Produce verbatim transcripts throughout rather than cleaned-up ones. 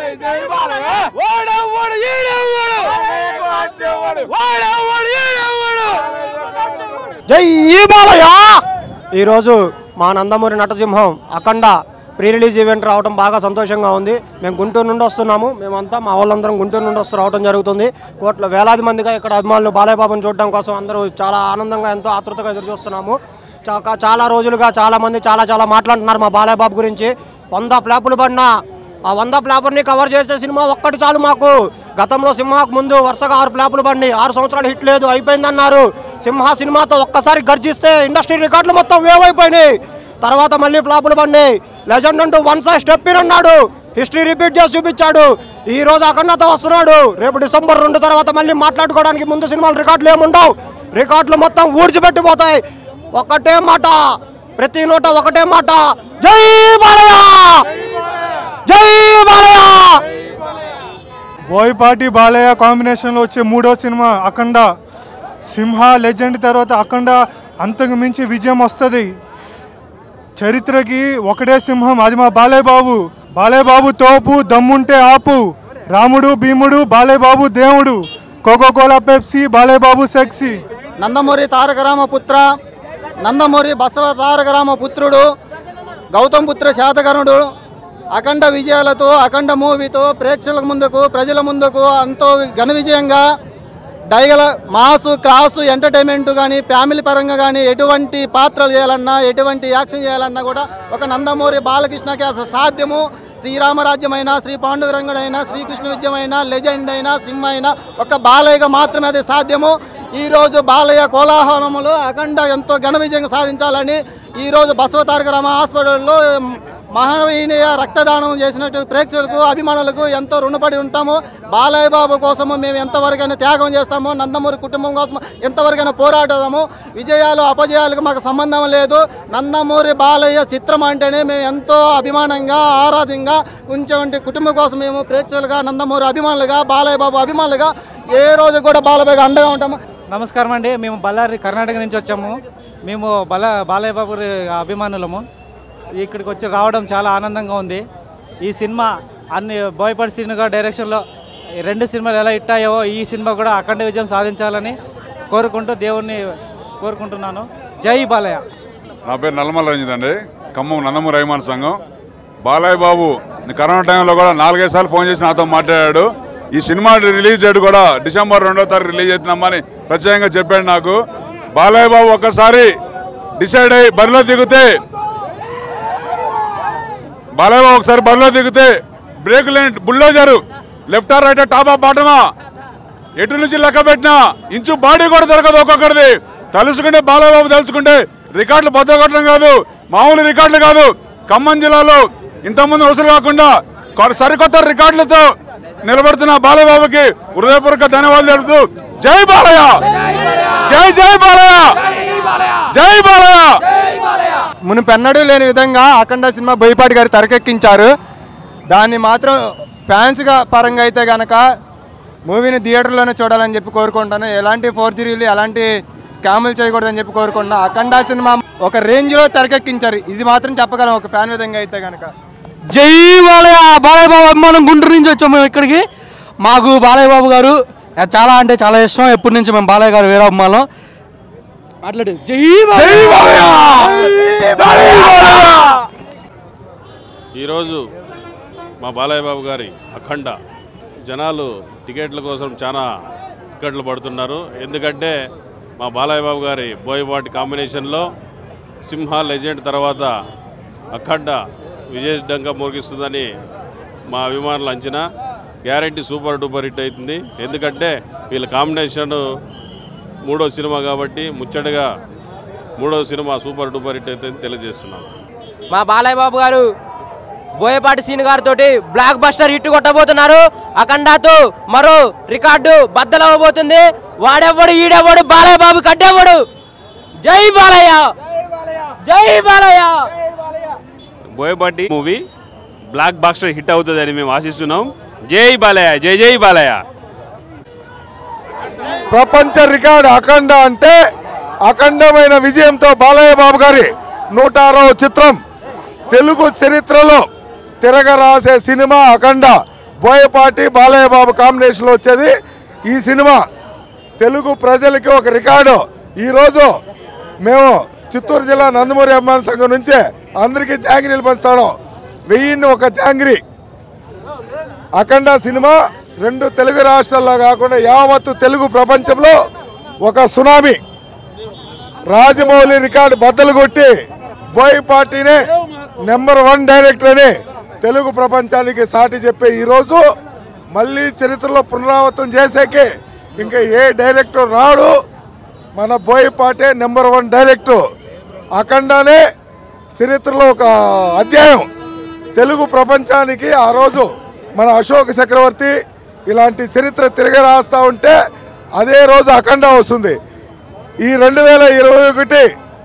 జై బాలయ్య. ఈరోజు మా నందమూరి నటసింహం అఖండ ప్రీ రిలీజ్ ఈవెంట్ రావడం బాగా సంతోషంగా ఉంది. మేము గుంటూరు నుండి వస్తున్నాము, మేమంతా మా వాళ్ళందరం గుంటూరు నుండి వస్తూ రావడం జరుగుతుంది. కోట్ల వేలాది మందిగా ఇక్కడ అభిమానులు బాలయ్య బాబుని చూడడం కోసం అందరూ చాలా ఆనందంగా ఎంతో ఆతృతగా ఎదురు చూస్తున్నాము. చాలా రోజులుగా చాలామంది చాలా చాలా మాట్లాడుతున్నారు మా బాలయ్య బాబు గురించి. వంద ఫ్లాపులు పడినా ఆ వంద ఫ్లాపుల్ని కవర్ చేసే సినిమా ఒక్కటి చాలు మాకు. గతంలో సింహాకు ముందు వరుసగా ఆరు ఫ్లాపులు పడి ఆరు సంవత్సరాలు హిట్ లేదు, అయిపోయిందన్నారు. సింహ సినిమాతో ఒక్కసారి గర్జిస్తే ఇండస్ట్రీ రికార్డులు మొత్తం వేవైపోయినాయి. తర్వాత మళ్ళీ ఫ్లాపులు పడినాయి. లెజెండ్ అంటూ వన్ సైడ్ స్టెప్ ఇన్ అన్నాడు, హిస్టరీ రిపీట్ చేసి చూపించాడు. ఈ రోజు అఖండతో వస్తున్నాడు. రేపు డిసెంబర్ రెండు తర్వాత మళ్ళీ మాట్లాడుకోవడానికి ముందు సినిమాలు రికార్డులు ఏముండవు, రికార్డులు మొత్తం ఊడ్చిపెట్టిపోతాయి. ఒకటే మాట, ప్రతి నోట ఒకటే మాట, జై బాలయ్య, జై బాలయ్య. బోయపాటి బాలయ్య కాంబినేషన్లో వచ్చే మూడో సినిమా అఖండ. సింహ లెజెండ్ తర్వాత అఖండ అంతకు మించి విజయం వస్తుంది. చరిత్రకి ఒకటే సింహం, అది మా బాలయ్య బాబు. బాలయ్య బాబు తోపు, దమ్ముంటే ఆపు. రాముడు భీముడు, బాలయ్య బాబు దేవుడు. Coca cola Pepsi, Balayya Babu sexy. Nandamuri Taraka Rama పుత్ర, నందమూరి బసవ తారక రామ పుత్రుడు, గౌతమ్ పుత్ర శాతకర్ణుడు. అఖండ విజయాలతో, అఖండ మూవీతో ప్రేక్షకుల ముందుకు, ప్రజల ముందుకు ఎంతో ఘన విజయంగా డైగల మాసు క్లాసు ఎంటర్టైన్మెంట్ కానీ ఫ్యామిలీ పరంగా కానీ ఎటువంటి పాత్రలు చేయాలన్నా, ఎటువంటి యాక్షన్ చేయాలన్నా కూడా ఒక నందమూరి బాలకృష్ణకి అసలు సాధ్యము. శ్రీరామరాజ్యమైనా, శ్రీ పాండురంగుడైనా, శ్రీకృష్ణ విజయమైనా, లెజెండ్ అయినా, సింహ అయినా ఒక బాలయ్యగా మాత్రమే అది సాధ్యము. ఈరోజు బాలయ్య కోలాహలములు అఖండ ఎంతో ఘన విజయంగా సాధించాలని ఈరోజు బసవ తారక రామ హాస్పిటల్లో మహనీయ రక్తదానం చేసినట్టు ప్రేక్షకులకు, అభిమానులకు ఎంతో రుణపడి ఉంటాము. బాలయ్య బాబు కోసము మేము ఎంతవరకైనా త్యాగం చేస్తాము, నందమూరి కుటుంబం కోసం ఎంతవరకైనా పోరాడదాము. విజయాలు అపజయాలకు మాకు సంబంధం లేదు. నందమూరి బాలయ్య చిత్రం అంటేనే మేము ఎంతో అభిమానంగా, ఆరాధంగా ఉంచేటువంటి కుటుంబం కోసం మేము ప్రేక్షకులుగా, నందమూరి అభిమానులుగా, బాలయ్య బాబు అభిమానులుగా ఏ రోజు కూడా బాలయ్య అండగా ఉంటాము. నమస్కారం అండి. మేము బళ్ళారి కర్ణాటక నుంచి వచ్చాము. మేము బల బాలయ్య బాబు అభిమానులము. ఇక్కడికి వచ్చి రావడం చాలా ఆనందంగా ఉంది. ఈ సినిమా అన్ని బోయపాటి శ్రీను డైరెక్షన్లో రెండు సినిమాలు ఎలా ఇట్టాయో ఈ సినిమా కూడా అఖండ విజయం సాధించాలని కోరుకుంటూ దేవుణ్ణి కోరుకుంటున్నాను. జై బాలయ్య. నా పేరు నల్లమల్ల రంజిత్ అండి, ఖమ్మం నందమూరి అభిమాన సంఘం. బాలయ్య బాబు కరోనా టైంలో కూడా నాలుగైదు సార్లు ఫోన్ చేసి నాతో మాట్లాడాడు. ఈ సినిమా రిలీజ్ డేట్ కూడా డిసెంబర్ రెండో తారీఖు రిలీజ్ అవుతున్నామని ప్రత్యేకంగా చెప్పాడు నాకు. బాలయ్య బాబు ఒక్కసారి డిసైడ్ అయ్యి బరిలో దిగితే బాలయ్య బాబు ఒకసారి బరిలో దిగితే బ్రేక్ లేని bulldozer, left or right, top of బాటమా, ఎటు నుంచి లెక్క పెట్టినా ఇంచు బాడీ కూడా దొరకదు ఒక్కొక్కడిది. తలుచుకుంటే బాలయ్య బాబు తలుచుకుంటే రికార్డులు బద్దగొట్టడం కాదు, మామూలు రికార్డులు కాదు. ఖమ్మం జిల్లాలో ఇంతకుముందు వసూలు కాకుండా సరికొత్త రికార్డులతో నిలబడుతున్న బాలయ్య బాబుకి హృదయపూర్వక ధన్యవాదాలు తెలుపుతూ జై బాలయ్య, జై జై బాలయ్య, జై బాలయ్య. మునుపెన్నడూ లేని విధంగా అఖండ సినిమా బోయపాటి గారు తెరకెక్కించారు. దాన్ని మాత్రం ఫ్యాన్స్గా పరంగా అయితే కనుక మూవీని థియేటర్లోనే చూడాలని చెప్పి కోరుకుంటాను. ఎలాంటి ఫోర్జరీలు, ఎలాంటి స్కాములు చేయకూడదని చెప్పి కోరుకుంటున్నా. అఖండ సినిమా ఒక రేంజ్లో తెరకెక్కించారు, ఇది మాత్రం చెప్పగలం ఒక ఫ్యాన్ విధంగా అయితే కనుక. జై బాలయ్య. బాలయ్య బాబు అభిమానం గుంటూరు నుంచి వచ్చాము ఇక్కడికి. మాకు బాలయ్య బాబు గారు చాలా అంటే చాలా ఇష్టం. ఎప్పటి నుంచి మేము బాలయ్య గారు వేరే అభిమానం. మాట్లాడు. జై బాలయ్య. ఈరోజు మా బాలయ్య బాబు గారి అఖండ జనాలు టికెట్ల కోసం చాలా టికెట్లు పడుతున్నారు. ఎందుకంటే మా బాలయ్య బాబు గారి బోయపాటి కాంబినేషన్లో సింహ లెజెండ్ తర్వాత అఖండ విజయడంగా ముగిస్తుందని మా అభిమానులు అంచనా. గ్యారంటీ సూపర్ డూపర్ హిట్ అవుతుంది. ఎందుకంటే వీళ్ళ కాంబినేషన్ మూడో సినిమా కాబట్టి ముచ్చటగా మూడో సినిమా సూపర్ డూపర్ హిట్ అవుతుందని తెలియజేస్తున్నాం. మా బాలయ్య బాబు గారు బోయపాటి శ్రీను గారితో బ్లాక్ బస్టర్ హిట్ కొట్టబోతున్నారు. అఖండతో మరో రికార్డు బద్దలవ్వబోతుంది. వాడెవ్వడు ఈడెవ్వడు బాలయ్య బాబు కట్టేవాడు. జై బాలయ్య, జై Balayya. Boyapati movie blockbuster hit అవుతుందని మేము ఆశిస్తున్నాం. జై బాలయ్య, జై జై బాలయ్య. ప్రపంచ రికార్డు అఖండ అంటే అఖండమైన విజయంతో బాలయ్య బాబు గారి నూట అరవై చిత్రం తెలుగు చరిత్రలో తిరగరాసే సినిమా అఖండ. బోయపాటి బాలయ్య బాబు కాంబినేషన్లో వచ్చేది ఈ సినిమా. తెలుగు ప్రజలకి ఒక రికార్డు. ఈరోజు మేము చిత్తూరు జిల్లా నందమూరి అభిమాన సంఘం నుంచే అందరికీ జాంగిరీలు పంచుతాడు. వెయ్యిన్ని ఒక జాంగిరీ. అఖండ సినిమా రెండు తెలుగు రాష్ట్రాల్లో కాకుండా యావత్తు తెలుగు ప్రపంచంలో ఒక సునామీ. రాజమౌళి రికార్డు బద్దలు కొట్టి బోయపాటినే నెంబర్ వన్ డైరెక్టర్ అని తెలుగు ప్రపంచానికి సాటి చెప్పే ఈరోజు మళ్ళీ చరిత్రలో పునరావృతం చేసేకి ఇంకా ఏ డైరెక్టర్ రాడు. మన బోయపాటే నెంబర్ వన్ డైరెక్టర్. అఖండానే చరిత్రలో ఒక అధ్యాయం. తెలుగు ప్రపంచానికి ఆ రోజు మన అశోక్ చక్రవర్తి ఇలాంటి చరిత్ర తిరిగి రాస్తూ ఉంటే అదే రోజు అఖండ వస్తుంది. ఈ రెండు వేల ఇరవై ఒకటి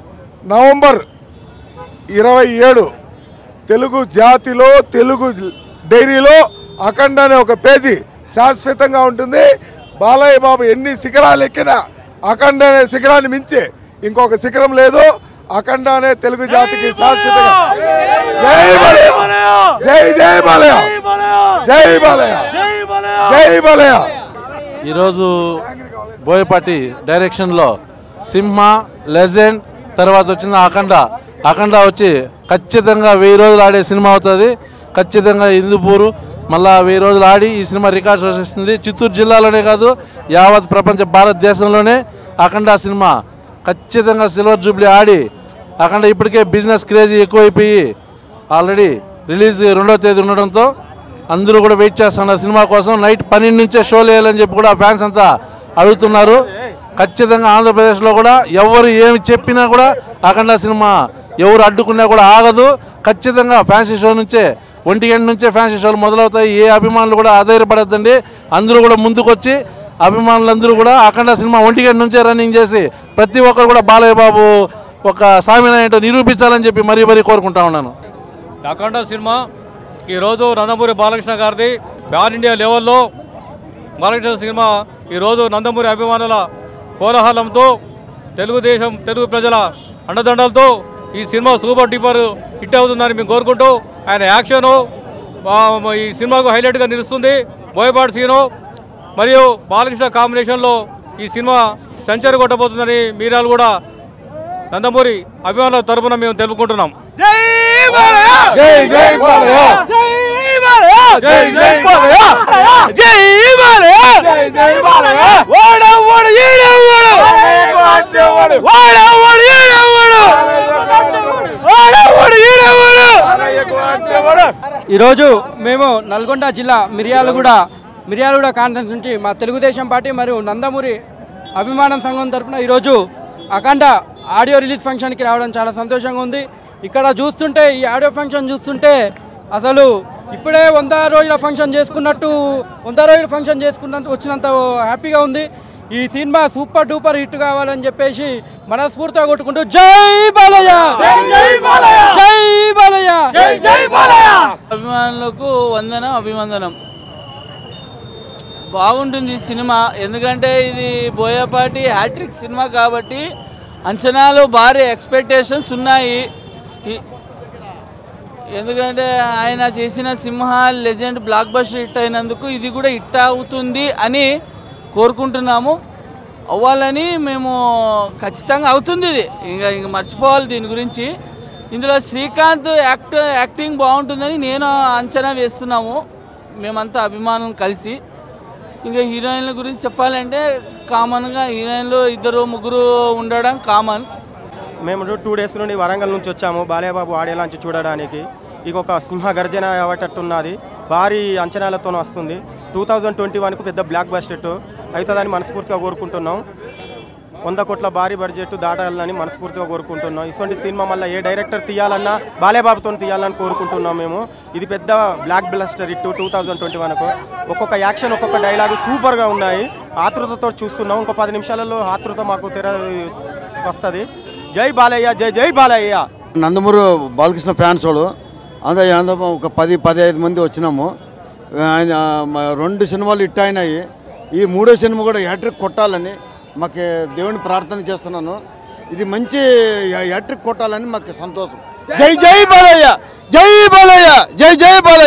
నవంబర్ ఇరవై ఏడు తెలుగు జాతిలో తెలుగు డైరీలో అఖండ అనే ఒక పేజీ శాశ్వతంగా ఉంటుంది. బాలయ్య బాబు ఎన్ని శిఖరాలు ఎక్కినా అఖండ అనే శిఖరాన్ని మించి ఇంకొక శిఖరం లేదు. అఖండ అనే తెలుగు జాతికి శాశ్వతంగా. జై బాలయ్య, జై జై బాలయ్య, జై బాలయ్య, జై బాలయ్య. ఈరోజు బోయపాటి డైరెక్షన్లో సింహ, లెజెండ్, తర్వాత వచ్చిన అఖండ. అఖండ వచ్చి ఖచ్చితంగా వెయ్యి రోజులు ఆడే సినిమా అవుతుంది. ఖచ్చితంగా హిందూపూరు మళ్ళా వెయ్యి రోజులు ఆడి ఈ సినిమా రికార్డ్ సృష్టిస్తుంది. చిత్తూరు జిల్లాలోనే కాదు యావత్ ప్రపంచ భారతదేశంలోనే అఖండ సినిమా ఖచ్చితంగా సిల్వర్ జూబ్లీ ఆడి అఖండ ఇప్పటికే బిజినెస్ క్రేజీ ఎక్కువైపోయి ఆల్రెడీ రిలీజ్ రెండో తేదీ ఉండడంతో అందరూ కూడా వెయిట్ చేస్తున్నారు సినిమా కోసం. నైట్ పన్నెండు నుంచే షోలు వేయాలని చెప్పి కూడా ఫ్యాన్స్ అంతా అడుగుతున్నారు. ఖచ్చితంగా ఆంధ్రప్రదేశ్లో కూడా ఎవరు ఏమి చెప్పినా కూడా అఖండ సినిమా ఎవరు అడ్డుకున్నా కూడా ఆగదు. ఖచ్చితంగా ఫ్యాన్సీ షో నుంచే ఒంటి గంట నుంచే ఫ్యాన్సీ షోలు మొదలవుతాయి. ఏ అభిమానులు కూడా ఆధారపడద్దండి. అందరూ కూడా ముందుకొచ్చి అభిమానులందరూ కూడా అఖండ సినిమా ఒంటి గంట నుంచే రన్నింగ్ చేసి ప్రతి ఒక్కరు కూడా బాలయ్య బాబు ఒక సామిన ఏంటో నిరూపించాలని చెప్పి మరీ మరీ కోరుకుంటా ఉన్నాను. అఖండ సినిమా ఈరోజు నందమూరి బాలకృష్ణ గారిది పాన్ ఇండియా లెవెల్లో బాలకృష్ణ సినిమా ఈరోజు నందమూరి అభిమానుల కోలాహలంతో తెలుగుదేశం తెలుగు ప్రజల అండదండలతో ఈ సినిమా సూపర్ డూపర్ హిట్ అవుతుందని మేము కోరుకుంటూ ఆయన యాక్షను ఈ సినిమాకు హైలైట్గా నిలుస్తుంది. బోయపాటి సీను మరియు బాలకృష్ణ కాంబినేషన్లో ఈ సినిమా సెంచరీ కొట్టబోతుందని మీరాలు కూడా నందమూరి అభిమానుల తరపున మేము తెలుపుకుంటున్నాం. ఈరోజు మేము నల్గొండ జిల్లా మిర్యాలగూడ మిర్యాలగూడ కాన్ఫరెన్స్ నుంచి మా తెలుగుదేశం పార్టీ మరియు నందమూరి అభిమానం సంఘం తరఫున ఈరోజు అఖండ ఆడియో రిలీజ్ ఫంక్షన్కి రావడం చాలా సంతోషంగా ఉంది. ఇక్కడ చూస్తుంటే ఈ ఆడియో ఫంక్షన్ చూస్తుంటే అసలు ఇప్పుడే వంద రోజుల ఫంక్షన్ చేసుకున్నట్టు వంద రోజుల ఫంక్షన్ చేసుకున్నట్టు వచ్చినంత హ్యాపీగా ఉంది. ఈ సినిమా సూపర్ డూపర్ హిట్ కావాలని చెప్పేసి మనస్ఫూర్తిగా కొట్టుకుంటూ జై బాలయ్య, జై బాలయ్య, జై బాలయ్య, జై బాలయ్య. అభిమానులకు వందనం, అభివందనం. బాగుంటుంది సినిమా. ఎందుకంటే ఇది బోయపాటి హ్యాట్రిక్ సినిమా కాబట్టి అంచనాలు భారీ ఎక్స్పెక్టేషన్స్ ఉన్నాయి. ఎందుకంటే ఆయన చేసిన Simha, legend blockbuster hit అయినందుకు ఇది కూడా హిట్ అవుతుంది అని కోరుకుంటున్నాము. అవ్వాలని మేము ఖచ్చితంగా అవుతుంది. ఇది ఇంకా ఇంక మర్చిపోవాలి దీని గురించి. ఇందులో శ్రీకాంత్ యాక్ట్ యాక్టింగ్ బాగుంటుందని నేను అంచనా వేస్తున్నాము మేమంతా అభిమానులు కలిసి. ఇంకా హీరోయిన్ల గురించి చెప్పాలంటే కామన్గా హీరోయిన్లు ఇద్దరు ముగ్గురు ఉండడం కామన్. మేము టూ డేస్ నుండి వరంగల్ నుంచి వచ్చాము బాలయ్య బాబు ఆడియో లాంచ్ చూడడానికి. ఇక ఒక సింహ గర్జన అవ్వటట్టున్నది, భారీ అంచనాలతో వస్తుంది. టూ థౌజండ్ ట్వంటీ వన్కు పెద్ద బ్లాక్ బస్టర్ అవుతుందని మనస్ఫూర్తిగా కోరుకుంటున్నాం. వంద కోట్ల భారీ బడ్జెట్ దాటాలని మనస్ఫూర్తిగా కోరుకుంటున్నాం. ఇటువంటి సినిమా మళ్ళీ ఏ డైరెక్టర్ తీయాలన్నా బాలయ్య బాబుతో తీయాలని కోరుకుంటున్నాం మేము. ఇది పెద్ద blockbuster hit two thousand twenty వన్కు. ఒక్కొక్క యాక్షన్ ఒక్కొక్క డైలాగు సూపర్గా ఉన్నాయి. ఆతృతతో చూస్తున్నాం. ఇంకో పది నిమిషాలలో ఆతృత మాకు తెర వస్తుంది. జై బాలయ్య, జై జై బాలయ్య. నందమూరి బాలకృష్ణ ఫ్యాన్స్ వాడు అందరూ అందరూ ఒక పది పదిహేను మంది వచ్చినాము. ఆయన రెండు సినిమాలు హిట్ అయినాయి. ఈ మూడో సినిమా కూడా హ్యాట్రిక్ కొట్టాలని మాకు దేవుని ప్రార్థన చేస్తున్నాను. ఇది మంచి హ్యాట్రిక్ కొట్టాలని మాకు సంతోషం. జై జై బాలయ్య, జై బాలయ్య, జై జై బాలయ్య.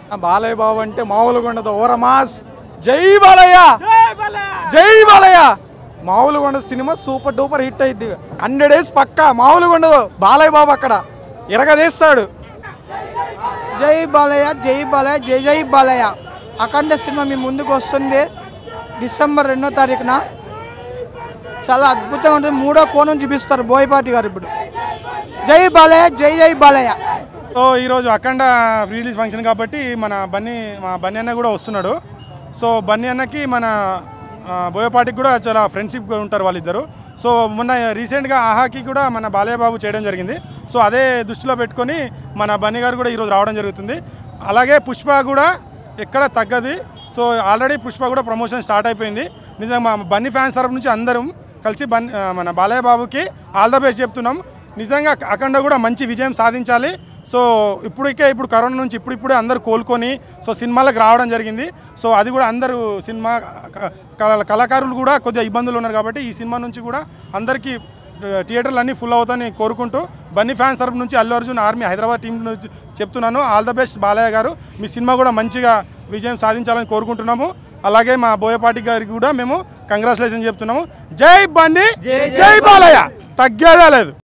బాలయ్య బాబు అంటే మామూలుగా ఉండదు. ఓరమాస్ జై బాలయ్య, జై బాలయ్య. మామూలుగా ఉండదు సినిమా, సూపర్ డూపర్ హిట్ అయింది. హండ్రెడ్ డేస్ పక్కా, మామూలుగా ఉండదు. బాలయ్య బాబు అక్కడ ఎరగదీస్తాడు. జై బాలయ్య, జై బాలయ్య, జై జై బాలయ్య. అఖండ సినిమా మీ ముందుకు వస్తుంది డిసెంబర్ రెండో తారీఖున. చాలా అద్భుతంగా ఉంటుంది. మూడో కోణం చూపిస్తారు బోయపాటి గారు ఇప్పుడు. జై బాలయ్య, జై జై బాలయ్య. సో ఈరోజు అఖండ రిలీజ్ ఫంక్షన్ కాబట్టి మన బన్నీ మా బన్నీ అన్న కూడా వస్తున్నాడు. సో బన్నీ అన్నకి మన బోయపాటికి కూడా చాలా ఫ్రెండ్షిప్ ఉంటారు వాళ్ళిద్దరు. సో మొన్న రీసెంట్గా ఆహాకి కూడా మన బాలయ్య బాబు చేయడం జరిగింది. సో అదే దృష్టిలో పెట్టుకొని మన బన్నీ గారు కూడా ఈరోజు రావడం జరుగుతుంది. అలాగే పుష్ప కూడా ఎక్కడ తగ్గది. సో ఆల్రెడీ పుష్ప కూడా ప్రమోషన్ స్టార్ట్ అయిపోయింది. నిజంగా మా బన్నీ ఫ్యాన్స్ తరపు నుంచి అందరం కలిసి బన్నీ మన బాలయ్య బాబుకి ఆల్ ద బెస్ట్ చెప్తున్నాం. నిజంగా అఖండ కూడా మంచి విజయం సాధించాలి. సో ఇప్పటికే ఇప్పుడు కరోనా నుంచి ఇప్పుడిప్పుడే అందరూ కోలుకొని సో సినిమాలకు రావడం జరిగింది. సో అది కూడా అందరూ సినిమా కళాకారులు కూడా కొద్దిగా ఇబ్బందులు ఉన్నారు కాబట్టి ఈ సినిమా నుంచి కూడా అందరికీ థియేటర్లు అన్నీ ఫుల్ అవుతాయని కోరుకుంటూ బన్నీ ఫ్యాన్స్ తరపు నుంచి అల్లు అర్జున్ ఆర్మీ హైదరాబాద్ టీం నుంచి చెప్తున్నాను, ఆల్ ద బెస్ట్ బాలయ్య గారు. మీ సినిమా కూడా మంచిగా విజయం సాధించాలని కోరుకుంటున్నాము. అలాగే మా బోయపాటి గారికి కూడా మేము కంగ్రాచులేషన్ చెప్తున్నాము. జై బన్నీ, జై బాలయ్య, తగ్గేదే లేదు.